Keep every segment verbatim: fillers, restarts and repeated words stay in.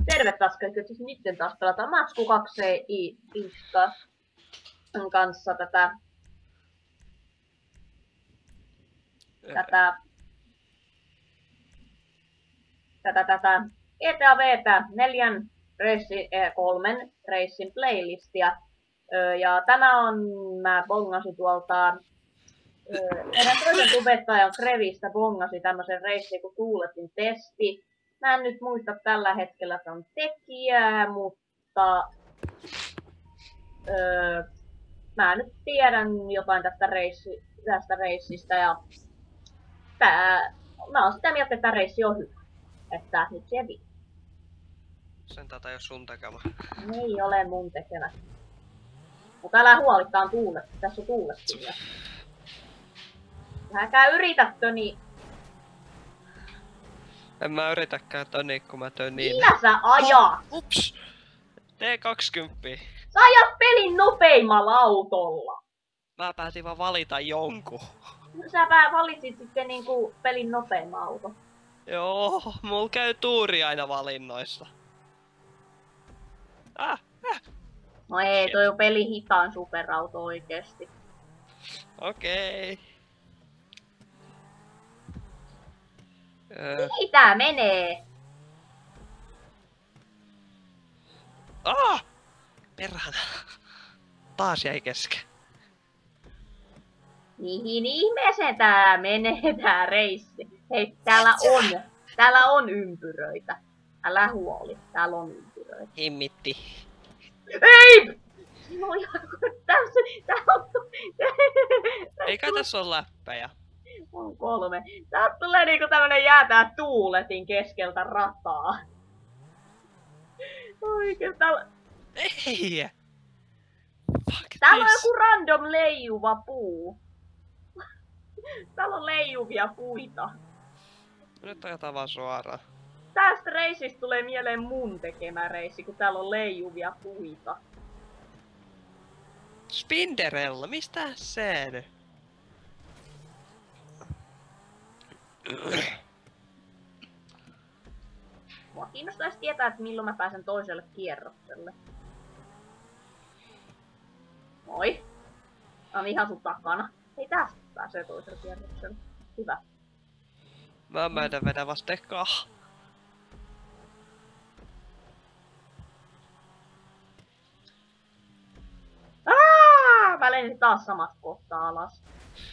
Terve taas kaikki, siis nyt taas pelataan Matsku kaksi i Iska kanssa tätä tätä tätä tätä G T A V:tä neljän reissi, eh, kolmen reissin playlistia. Öö, ja tänään on, mä bongasin tuolta öö, meidän toisen tubettajan Krevistä bongasi tämmösen reissin kuin Tuuletin testi. Mä en nyt muista tällä hetkellä ton tekijää, mutta öö, mä nyt tiedän jotain tästä, reissi, tästä reissistä ja tää, mä oon sitä mieltä, että tää reissi on hyvä. Että nyt se vii. Sen tätä ei oo sun tekemä. Ei ole mun tekemä. Mutta älä huolittaa tuulet, tässä on tuuletkin jo. Äläkää yritätkö niin. En mä yritäkään toni, kun mä tön niin. Millä sä ajat? Oh, ups! T kaksikymmentä. Sä ajat pelin nopeimmalla autolla. Mä päätin vaan valita jonkun. Sä valitsit sitten niinku pelin nopeimman auto. Joo, mulla käy tuuri aina valinnoissa. Ah, ah. No ei, toi on pelin hitaan superauto oikeesti. Okei. Öö. Mihin tää menee? Ah! Perhana. Taas jäi kesken. Mihin ihmeeseen tää menee tää reissi? Hei, täällä on, täällä on ympyröitä. Älä huoli, täällä on ympyröitä. Himmitti. Ei! No ihan tässä, tää on... Eikä tässä ole läppäjä. On kolme. Täältä tulee niinku tämmönen jäätää tuuletin keskeltä rataa. Oikein täällä... Ei! Fuck Täällä on this. joku random leijuva puu. Täällä on leijuvia puita. Nyt ajetaan vaan suoraan. Tästä reisistä tulee mieleen mun tekemä reissi, kun täällä on leijuvia puita. Spinderella, mistä sen? Mua kiinnostaisi tietää, että milloin mä pääsen toiselle kierrokselle. Moi. Mä oon ihan sun takana. Ei tästä pääsee toiselle kierrokselle. Hyvä. Mä meidän vedä vasta ekaa. Aaaa! Mä lensin taas samasta kohtaa alas.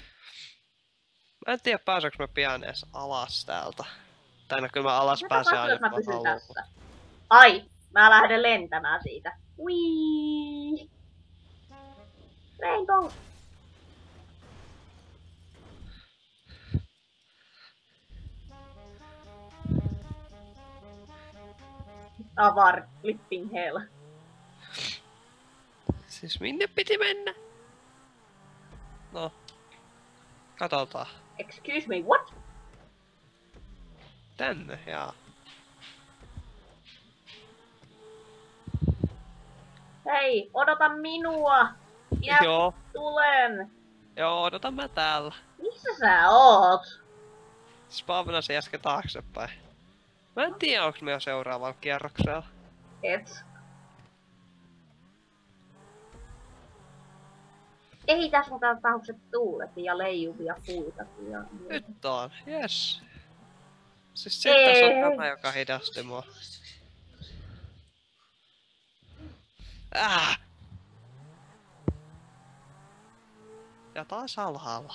Mä en tiedä pääseekö mä pian edes alas täältä. Tai no kyllä mä alas Mitä pääsen tapahtuu, aina jos mä kun pysyn haluan. tässä? Ai! Mä lähden lentämään siitä. Wii! Rainbow! Avar, flipping hell. Siis minne piti mennä? No. Katsotaan. Excuse me, what? Tänne, jaa. Hei, odota minua! Minä Joo. tulen! Joo, odotan mä täällä. Missä sä oot? Spavnasin äsken taaksepäin. Mä en tiedä, onks me jo seuraavalla kierroksella. Et. Ei tässä on täällä taukset tuulet ja leijuvia puita. Ja... Nyt on, yes. Siis sit tässä on tämä, joka hidasti mua. Ah! Ja taas alhaalla.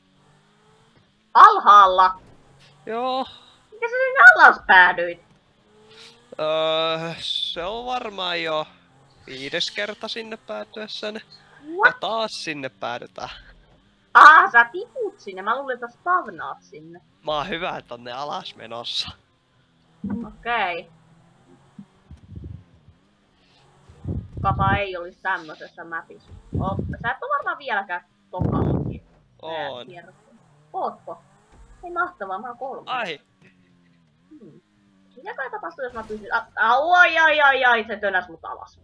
Alhaalla? Joo. Miten sä sinne alas päädyit? Öö, se on varmaan jo viides kerta sinne päätyessäni. What? Ja taas sinne päädytään. Ah, sä tiput sinne. Mä luulin, että sä spavnaat sinne. Mä oon hyvä, että on ne alas menossa. Okei. Okay. Kapa ei olisi tämmöisessä mapissa. Oh, sä et ole varmaan vieläkään tokalla. On. Ootko? Ei mahtavaa, mä oon kolme. Ai! Hmm. Mitä kai tapahtuu, jos mä pysyn... A- Au, ai, ai, ai, ai, se tönäs mut alas.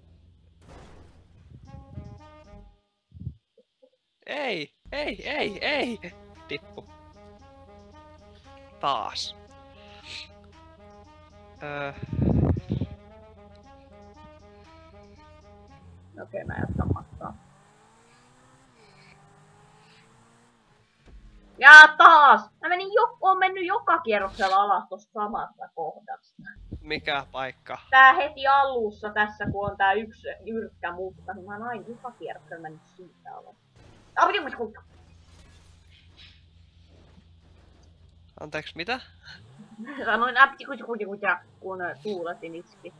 Ei! Ei, ei, ei! Tippu. Taas. Öö. Ja taas! Mä menin jo, oon mennyt joka kierroksella alas tosta samasta kohdasta. Mikä paikka? Tää heti alussa tässä, kun on tää yksi jyrkkä mutka, niin mä oon aina joka kierroksella mennyt siitä alas. Anteeksi, mitä? Sanoin äptikuja, kun tuuletin iski.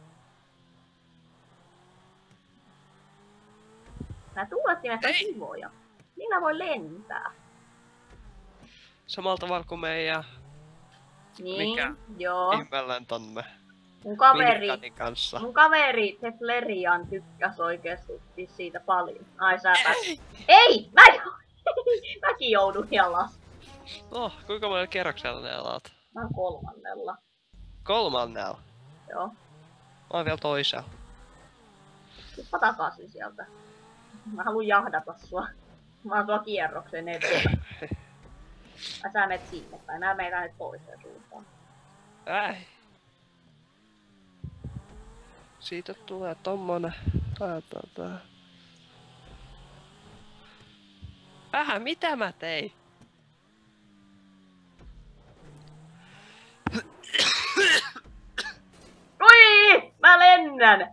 Nää tuulettimet on kivoja. Niillä voi lentää. Samalla tavalla kuin meidän... Niin, mikä? joo. Ihmelentomme. Mun kaveri, kanssa. mun kaveri Teflerian tykkäs oikeesti siitä paljon. Ai sä Ei! Ei! Mä, mäkin joudun jalas. No, kuinka monella kerroksella ne alat? Mä oon kolmannella. Kolmannella? Joo. Mä oon vielä toisella. Tuppa takaisin sieltä. Mä haluun jahdata sua. Mä oon tuo kierroksen eteen. Ai sä menet sinne päin. Mä menen nyt toiseen suuntaan. Äi. Siitä tulee tommonen. Tää. Vähän mitä mä tein? Oi! Mä lennän!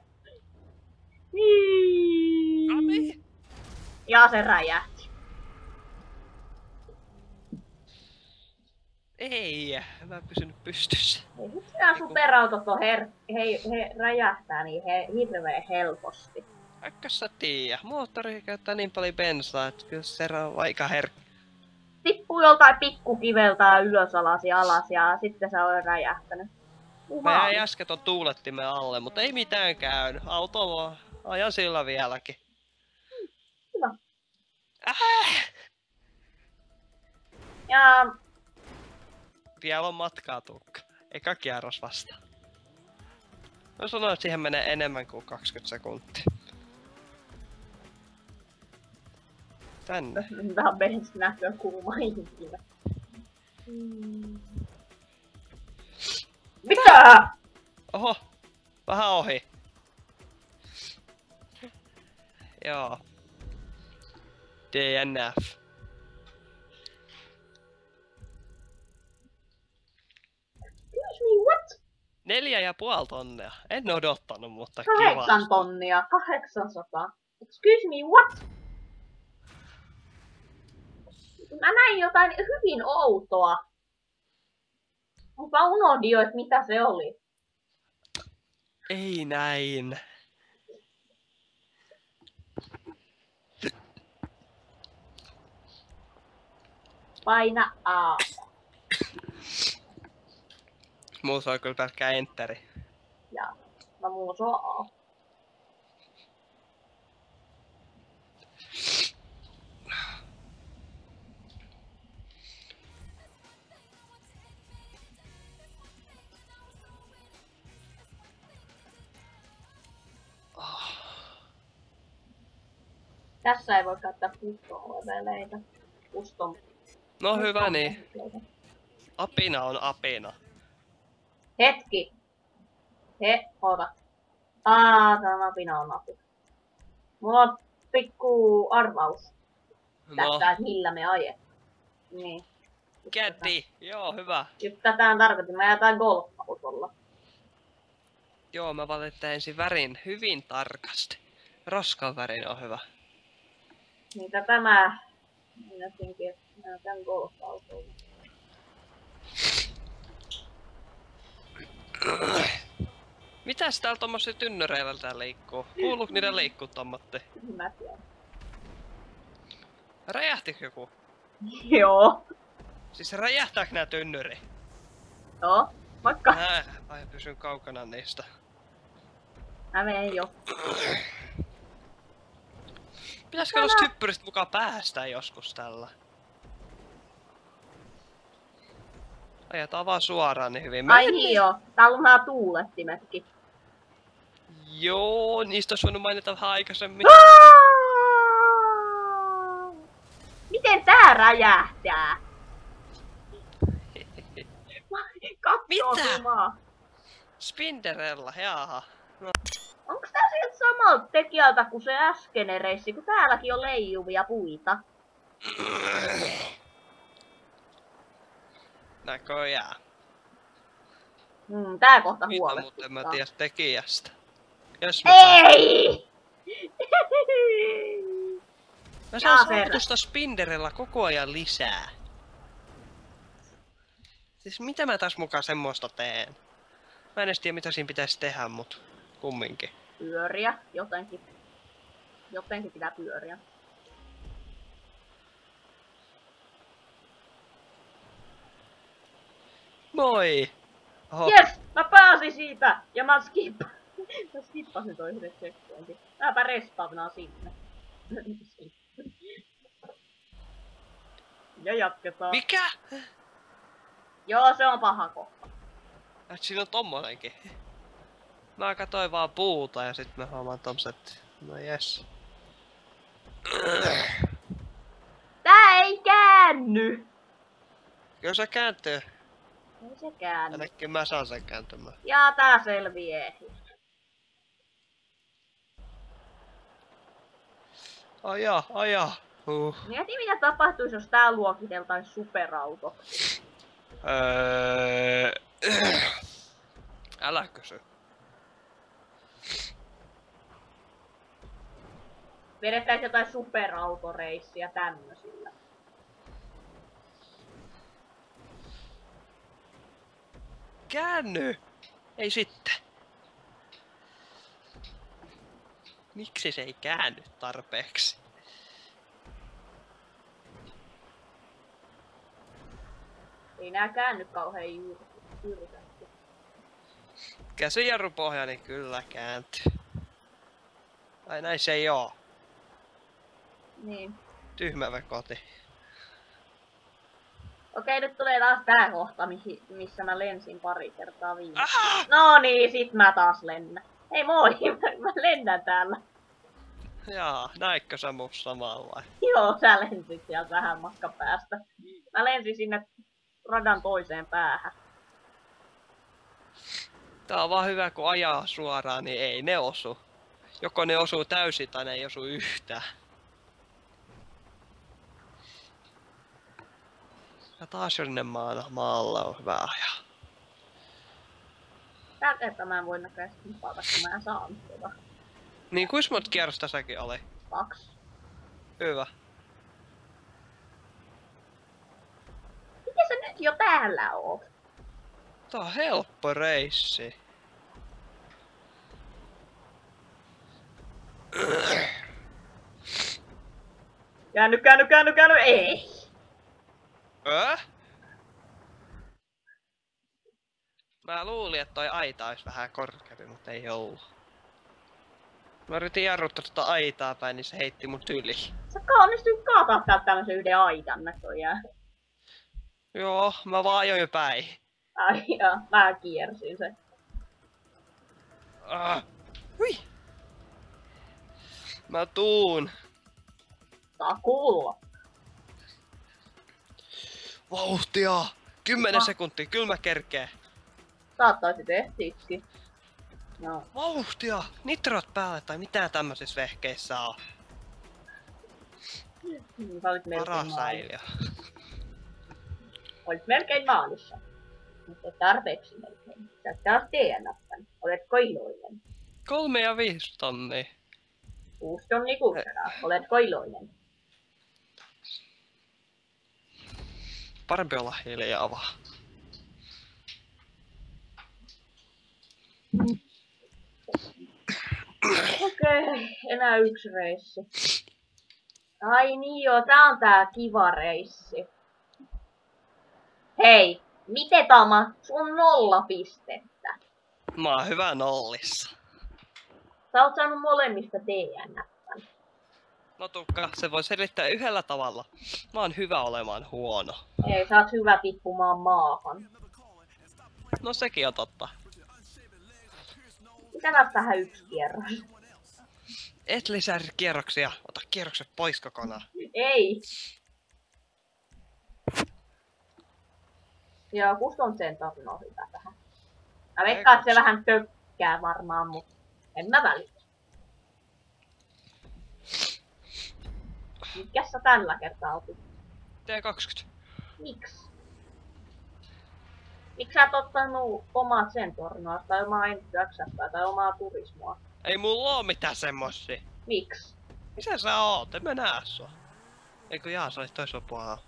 Ami? Ja se räjähti. Ei, mä en pysynyt pystyssä. Ei mitään superautot on her... he, he räjähtää niin he hirveen helposti. Vaikka sä tiiä, moottori käyttää niin paljon bensaa, että kyllä se on aika herkkä. Tippuu joltain pikkukiveltä ylös alas ja alas ja sitten se on räjähtänyt. Mä jäin äsken ton tuulettimen alle, mutta ei mitään käynyt. Auto vaan ajan sillä vieläkin. Hmm, hyvä. Äh! Ja... Vielä on matkaa tukka. Eka kierros vasta. Mä sanoin, että siihen menee enemmän kuin kaksikymmentä sekuntia. Tänne. Tää on meidän näkökulma ikinä. Hmm. Mitä? Oho, vähän ohi. Joo. D N F. Excuse me, what? Neljä ja puoli tonnia. En odottanut, mutta Kahdeksan kiva. tonnia. Kahdeksansataa. Excuse me, what? Mä näin jotain hyvin outoa. Mutta mä unohdin jo, että mitä se oli. Ei näin. Paina A. Muussa on kyllä pelkkää enteri. Ja mä mulla se on A. Tässä ei voi käyttää custom-leveleitä. Custom. No hyvä niin. Apina on apina. Hetki. He, oota. Aa, tämä apina on apina. Mulla on pikku arvaus. No. Tästä, että millä me ajetaan. Niin. Kädi. Joo, hyvä. Just tätä on tarkoitin. Mä jätän golf-autolla. Joo, mä valitsen ensin värin hyvin tarkasti. Roskan värin on hyvä. Niin tätä mä... Minä tinkin, että mä jätän golf-autolla. Mitäs täällä tommosia tynnyreillä täällä liikkuu? Kuuluuko niiden liikkuu tommatti? Mä tiedän. Räjähtikö joku? Joo. Siis räjähtääkö nää tynnyri? Joo. Vaikka. Nää, ai pysyn kaukana niistä. Mä menen jo. Pitäisikö tosta hyppyristä mukaan päästään joskus tällä? Ajetaan vaan suoraan niin hyvin. Ai niin joo. Täällä on nää tuulettimetkin. Joo, niistä olisi voinut mainita vähän aikaisemmin. Miten tää räjähtää? Mitä? Maa. Spinderella, jaha. No. Onks tää sieltä samalta tekijältä kuin se äskeinen reissi, kun täälläkin on leijuvia puita? Näköjään. Mm, tää kohta Mitä, mutta en huolestuttaa. mä tiedä tekijästä. Jos mä saan... Ei! Mä saan Jaa, saavutusta Spinderella koko ajan lisää. Siis mitä mä taas mukaan semmoista teen? Mä en edes tiedä mitä siinä pitäisi tehdä, mut kumminkin. Pyöriä, jotenkin. Jotenkin pitää pyöriä. Moi! Oho. Jes! Mä pääsin siitä! Ja mä skippasin. Mä skippasin toi yhden checkpointin. Mäpä respawnaan sinne. Ja jatketaan. Mikä? Joo, se on paha kohta. Et siinä on tommonenkin. Mä katsoin vaan puuta ja sit mä huomaan tommoset... No jes. Tää ei käänny! Kyllä se kääntyy. Ei se käänny. Ainakin mä saan sen kääntymään. Ja tää selviää. Aja, aja. Huh. Mieti mitä tapahtuisi, jos tää luokiteltais superauto. Öö... Älä kysy. Vedettäis jotain superautoreissia tämmösillä. Käänny! Ei sitten. Miksi se ei käänny tarpeeksi? Ei nää käänny kauhean jyrkästi. Käsijarrupohjani kyllä kääntyy. Ai näin se ei oo. Niin. Tyhmä vekoti. Okei, nyt tulee taas tää kohta, mihi, missä mä lensin pari kertaa viime. Ah! No niin, sit mä taas lennän. Hei moi, mä, mä lennän täällä. Jaa, näitkö sä musta samalla vai? Joo, sä lensit sieltä vähän matkan päästä. Mä lensin sinne radan toiseen päähän. Tää on vaan hyvä, kun ajaa suoraan, niin ei ne osu. Joko ne osuu täysin tai ne ei osu yhtään. Ja taas jonne maana maalle on hyvä ajaa. Tää kertaa mä en voi näköjään skipata, kun mä en saanut tuota. Niin kuis monta kierrosta säkin oli? Kaksi. Hyvä. Miten sä nyt jo täällä oot? Tää on helppo reissi. Käänny, käänny, käänny, käänny, ei! Öh? Mä luulin, että toi aita olisi vähän korkeampi, mutta ei ollut. Mä yritin jarruttaa tuota aitaa päin, niin se heitti mut yli. Sä onnistuit kaataa täältä tämmösen yhden aitan näköjään. Joo, mä vaan ajoin päin. Ai joo, mä kiersin sen. Ah. Hui! Mä tuun. Saa kuulla. Vauhtia! Kymmenen Ah. sekuntia, kyllä mä kerkeen. Saattaisi tehtiikin. No. Vauhtia! Nitrot päälle tai mitään tämmöisissä vehkeissä on. Hmm, sä olit melkein Paras maalissa. säiliö. Olit melkein maalissa. Mutta tarpeeksi melkein. Sä oot taas tienattanut. Oletko iloinen? Kolme ja viisi tonnia. Kuusi tonni kuusisataa. Oletko iloinen? Parempi olla hiljaa vaan. Okei, enää yksi reissi. Ai niin joo, tää on tää kiva reissi. Hei, miten Tama? Sun nolla pistettä. Mä oon hyvä nollissa. Sä oot saanut molemmista D N F. No Tukka, se voi selittää yhdellä tavalla. Mä oon hyvä olemaan huono. Ei, sä oot hyvä tippumaan maahan. No sekin on totta. Mitä tähän yksi kierros? Et lisää kierroksia. Ota kierrokset pois kokonaan. Ei. Joo, kusta on sen tarina hyvä tähän. Mä veikkaan, että se vähän tökkää varmaan, mutta en mä välitä. Mikäs sä tällä kertaa otit? T kaksikymmentä. Miksi? Miksi sä et ottanut omaa Zentornoa tai omaa Entyäksäppää tai omaa Turismoa? Ei mulla oo mitään semmosia. Miksi? Missä sä oot? En mä näe sua. Eikö jaa, sä olit toisella puolella.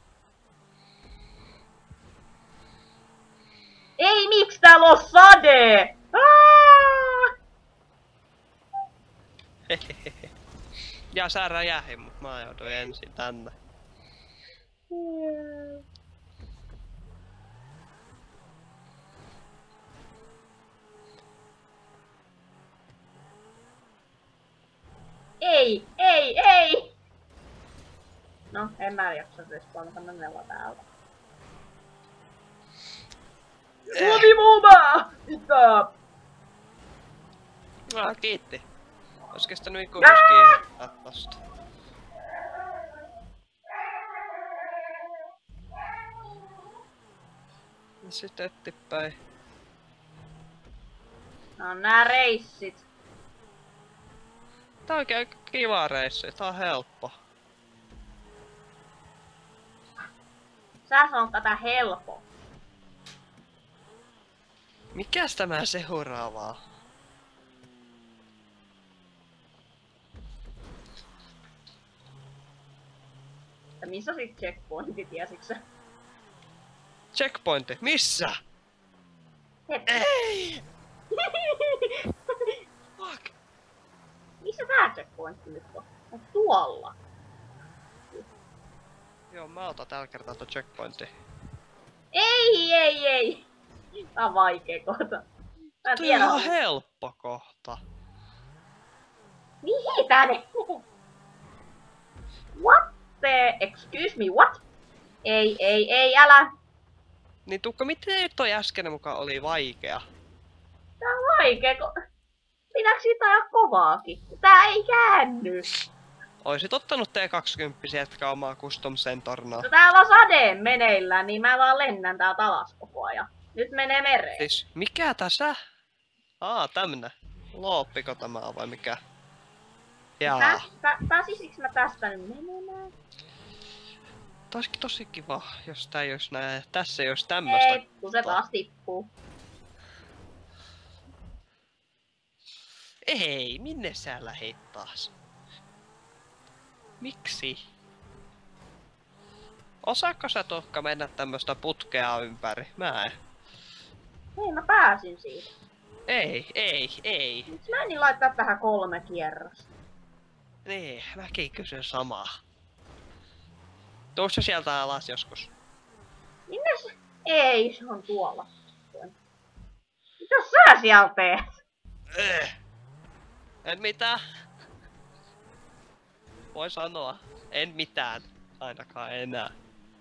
Ei, miksi täällä on sade? Aaaa! Hehehe. Ja sä räjähin, mut mä jouduin ensin tänne. Yeah. Ei, ei, ei! No, en mä jaksa respawnata, mä menen vaan täältä. Suomi muumaa! Stop! Ah, kiitti. Ois kestänyt ikuisesti kiinnittää tosta. Ja sit eteenpäin. No nää reissit. Tää on oikein aika kiva reissi, tää on helppo. Sä sanot tätä helppo. Mikäs tämä seuraavaa? Ja missä sit checkpointti, tiesitkö? Checkpointti, missä? Hetki. Ei! Fuck! Missä tää checkpointti nyt on? On tuolla. Joo, mä otan tällä kertaa tuon checkpointti. Ei, ei, ei! Tää on vaikee kohta. Mä en Tuo tiedä. on ihan helppo kohta. Mihin tänne? What the? Excuse me, what? Ei, ei, ei, älä. Niin Tukka, miten toi äskeinen mukaan oli vaikea? Tää on vaikee, ko... Pitääkö siitä ajaa kovaakin? Tää ei käänny. Oisit ottanut T kaksikymmentä jätkä omaa custom Zentornoa. No täällä on sade meneillään, niin mä vaan lennän täältä alas koko ajan. Nyt menee mereen. Siis, mikä tässä? Aa, tämmönen. Looppiko tämä on vai mikä? Jaa. Pä, pä, pääsisikö mä tästä nyt menemään? Tää olisikin tosi kiva, jos tää ei ois nää. Tässä ei ois tämmöstä. Ei, kun se taas tippuu. Ei, minne sä lähit taas? Miksi? Osaatko sä Tukka mennä tämmöstä putkea ympäri? Mä en. Hei, mä pääsin siitä. Ei, ei, ei. Miksi mä en niin laittaa tähän kolme kierrosta? Niin, mäkin kysyn samaa. Tuussa sieltä alas joskus. Minne se? Ei, se on tuolla. Mitä sä siellä teet? Eh. En mitään. Voi sanoa. En mitään. Ainakaan enää.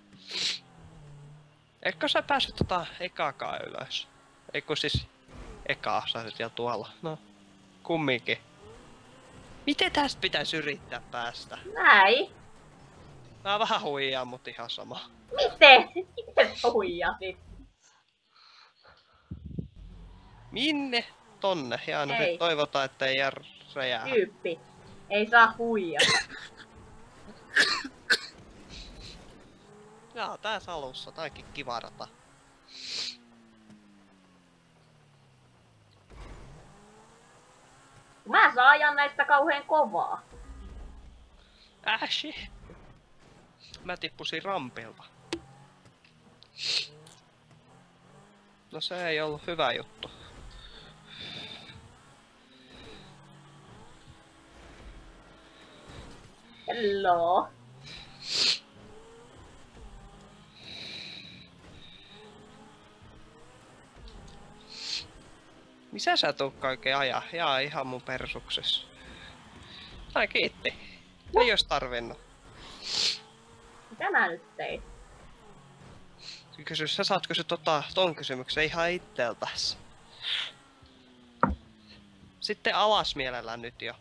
Eikö sä päässyt tota ekaakaan ylös? Eikö siis ekaa sä sit vielä tuolla? No, kumminkin. Miten tästä pitäisi yrittää päästä? Näin. Mä vähän huijaan, mut ihan sama. Miten? Miten sä huijasit? Minne? Tonne. Ja aina Ei. nyt toivotaan, ettei jää räjää. Tyyppi. Ei saa huijata. Jaa, tää alussa. Tää onkin kiva rata. Mä saan ajaa näistä kauhean kovaa. Äshi. Mä tippusin rampilta. No se ei ollut hyvä juttu. Hello. Missä sä Tukka oikein ajaa? Jaa, ihan mun persuksessa. Ai kiitti. Ei ois tarvinnut. Mitä mä nyt tein? Kysy, sä saat kysyä tota, ton kysymyksen ihan itseltäs. Sitten alas mielellään nyt jo.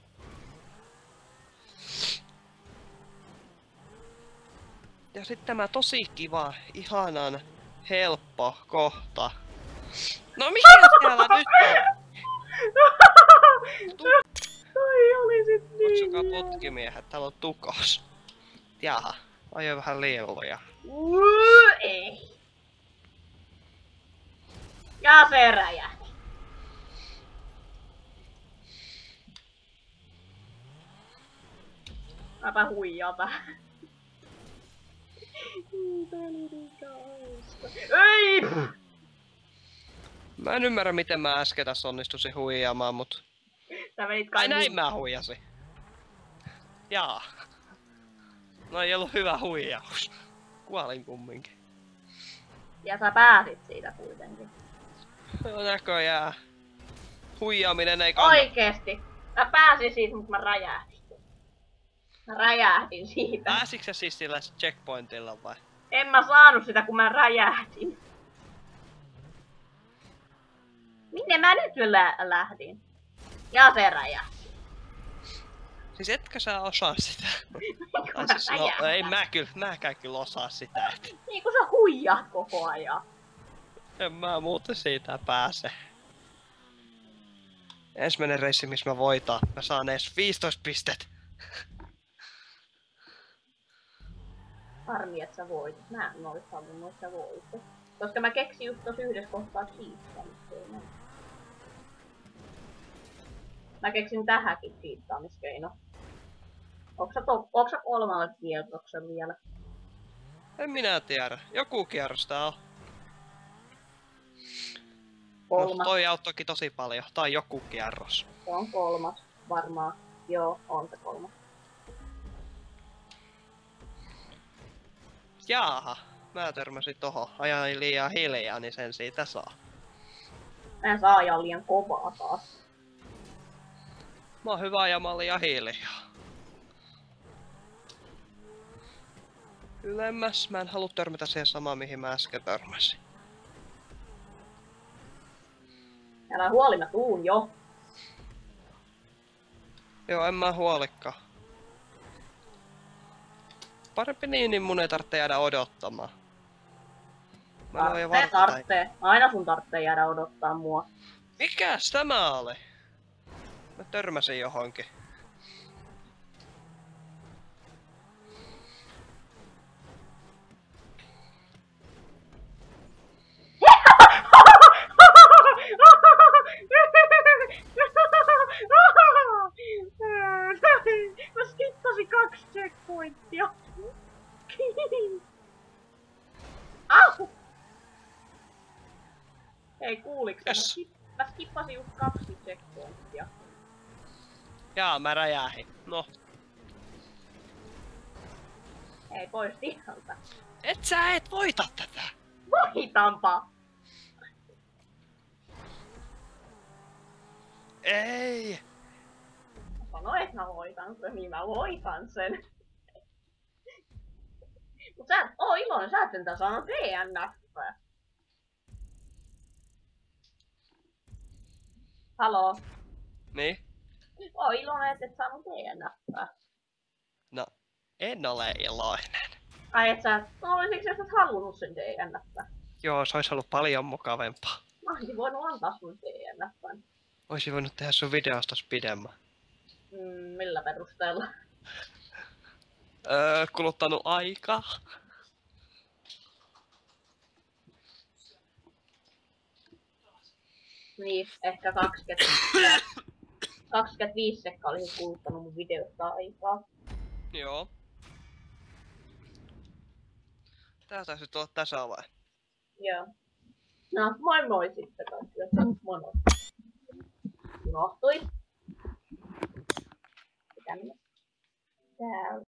Ja sitten tämä tosi kiva, ihanan, helppo kohta. No mikä siellä nyt on? Toi oli sit niin. Kutsukaa putkimiehet, täällä on tukos. Jaha, ajoi vähän lieluja. Uu, ei. Ja se räjähti. Mäpä huijata. Ei! Mä en ymmärrä miten mä äsken tässä onnistuisin huijaamaan, mut... Sä menit Ai kai näin niin. mä huijasin. Jaa. No ei ollut hyvä huijaus. Kuolin kumminkin. Ja sä pääsit siitä kuitenkin. No näköjään. Huijaaminen ei kannata. Oikeesti. Mä pääsin siitä, mutta mä räjähdin. Mä räjähdin siitä. Pääsitkö sä siis sillä checkpointilla vai? En mä saanut sitä, kun mä räjähdin. Minne mä nyt lä lähdin? Ja se räjähti. Siis etkö sä osaa sitä? Niin Tai mä siis, no, räjähdän. ei mä kyllä, mäkään kyllä osaa sitä. Et. Niin kun sä huijaat koko ajan. En mä muuten siitä pääse. Ensimmäinen reissi, missä mä voitaan. Mä saan edes viisitoista pistet. Harmi, et sä voit. Mä en ois halunnut, että sä voit. Koska mä keksin just tossa yhdessä kohtaa cheattaamiskeino. Mä keksin tähänkin cheattaamiskeino. Onks sä, to- onks sä kolmalle kierroksella vielä? En minä tiedä. Joku kierros tää on. No, Kolmas. toi auttoikin tosi paljon. Tai joku kierros. Se on kolmas varmaan. Joo, on se kolmas. Jaaha. Mä törmäsin tohon. Ajain liian hiljaa, niin sen siitä saa. Mä en saa ajaa liian kovaa taas. Mä oon hyvä ajamaan liian hiljaa. Ylemmäs. Mä en halua törmätä siihen samaan, mihin mä äsken törmäsin. Älä huoli, mä tuun jo. Joo, en mä huolikkaan. Parempi niin, niin mun ei tarvitse jäädä odottamaan. Mä en oo jo Tarttee, vartta. tarttee. Aina sun tarvitsee jäädä odottaa mua. Mikäs tämä oli? Mä törmäsin johonkin. Mä skippasin kaksi checkpointtia. Au! Ei kuuliks sä? Mä, Yes. skip, mä skippasin just kaksi checkpointtia. Jaa, mä räjähin. No, Ei pois tieltä. et sä et voita tätä. Voitanpa! Ei. Mä sanoin, että mä voitan sen, niin mä voitan sen. Mut sä et oo iloinen, sä et sentään saanut D N F. Haloo? Niin? Oo iloinen, et et saanut D N F. No, en ole iloinen. Ai et sä, no olisitko sä et halunnut sen D N F? Joo, se olisi ollut paljon mukavempaa. Mä olisin voinut antaa sun D N F. Oisin voinut tehdä sun videostas pidemmän. Mm, millä perusteella? Öö, kuluttanut aikaa. Niin, ehkä kaksikymmentä, kaksikymmentäviisi sekkaa olisi kuluttanut mun videosta aikaa. Joo. Tää taisi tulla tässä vai? Joo. No, moi moi sitten kaikille. Moi moi. Unohtui. Mitä minä? Täällä.